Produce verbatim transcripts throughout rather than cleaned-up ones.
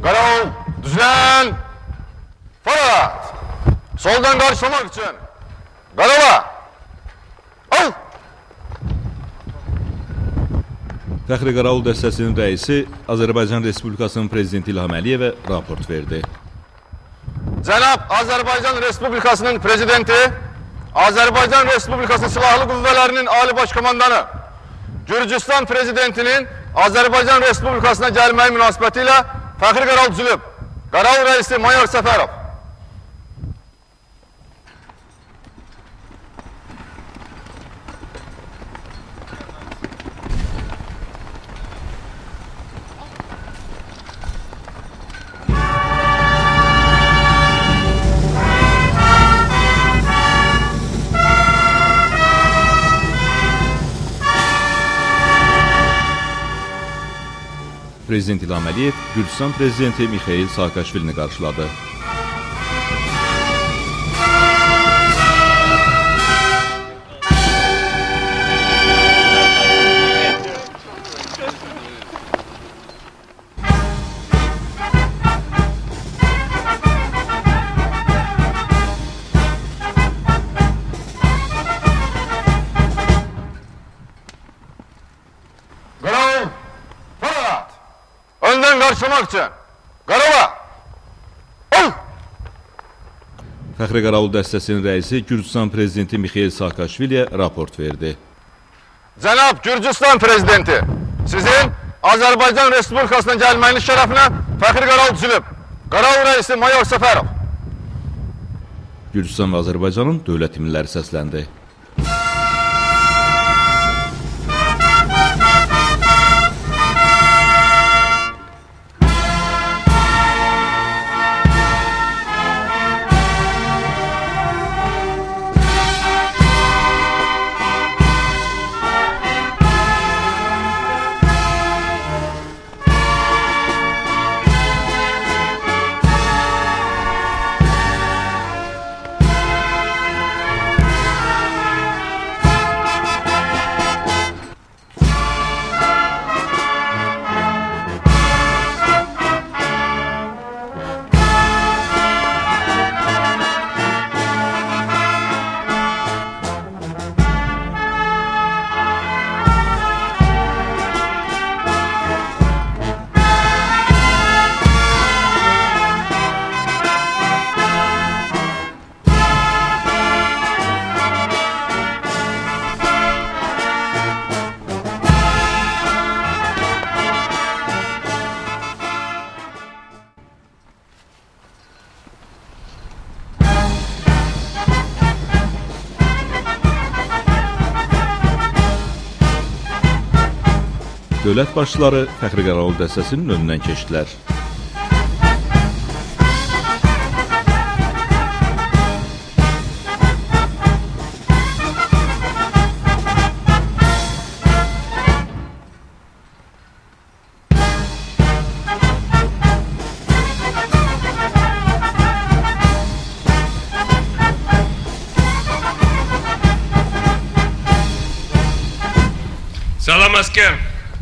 Qaravul, düzlen. Fırlat. Soldan karşılamak için. Qaravula. Al. Fəxri Qaravul dəstəsinin rəisi Azərbaycan Respublikasının Prezidenti İlham Əliyevə raport verdi. Cənab Azərbaycan Respublikasının Prezidenti, Azərbaycan Respublikası Silahlı Qüvvələrinin Ali Başkomandanı, Gürcüstan Prezidentinin Azərbaycan Respublikasına gəlməyi münasibəti ilə Fəxri Qaravul düzülüb. Qaravul rəisi Mayor Səfərov. Prezident İlham Əliyev Gürcüstan Prezidenti Mixail Saakashvilini qarşıladı. Önden karşılamak için. Qaravula. Al. Fəxri Qaravul dəstəsinin rəisi Gürcüstan Prezidenti Mixail Saakashviliyə raport verdi. Cənab Gürcüstan Prezidenti, sizin Azərbaycan Respublikasına gəlməyiniz şərəfinə Fəxri Qaravul düzülüb. Qaravul rəisi Mayor Səfərov. Gürcüstan və Azərbaycanın dövlət himnləri səsləndi. Dövlət başçıları Fəxri Qaravul dəstəsinin önündən keçdilər. Salam asker.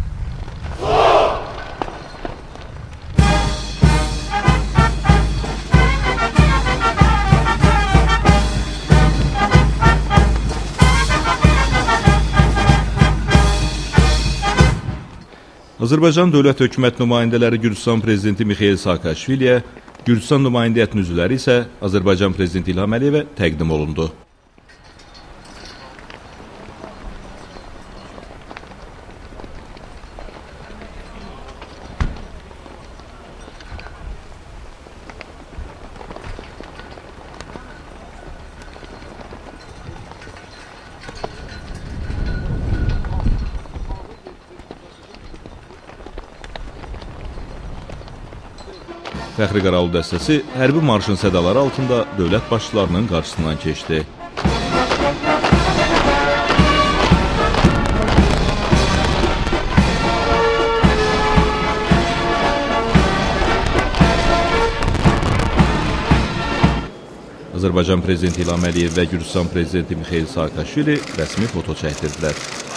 Azərbaycan Dövlət Hökumət nümayəndələri Gürcüstan Prezidenti Mixail Saakashviliyə, Gürcüstan nümayəndəliyyət üzvləri isə Azərbaycan Prezidenti İlham Əliyevə təqdim olundu. Fəxri Qaravul dəstəsi hərbi marşın sədaları altında dövlət başçılarının qarşısından keçdi. Azərbaycan Prezidenti İlham Əliyev və Gürcüstan Prezidenti Mixail Saakashvili rəsmi foto çəkdirdilər.